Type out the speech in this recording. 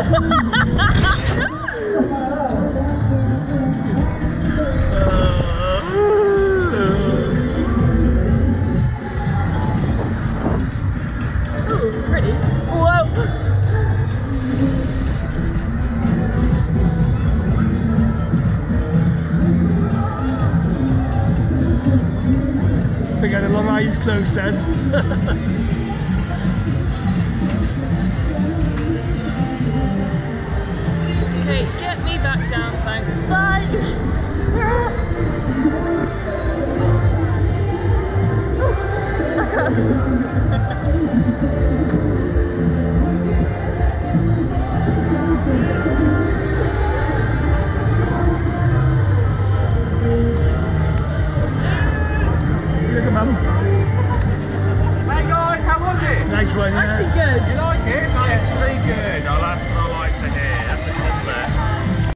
Ooh, pretty. Whoa! We got a long eyes closed then. Okay, get me back down, thanks. Bye! I can't. Look at Mum. Hey guys, how was it? Nice one, yeah. Actually good. You like it? Actually good.